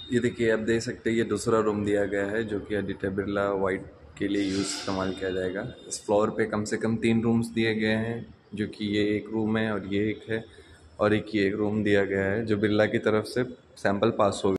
ये देखिए, आप देख सकते हैं ये दूसरा रूम दिया गया है जो कि आदित्य बिरला वाइट के लिए यूज़ इस्तेमाल किया जाएगा। इस फ्लोर पे कम से कम 3 रूम्स दिए गए हैं, जो कि ये एक रूम है और ये एक है, और एक ये एक रूम दिया गया है जो बिरला की तरफ से सैंपल पास हो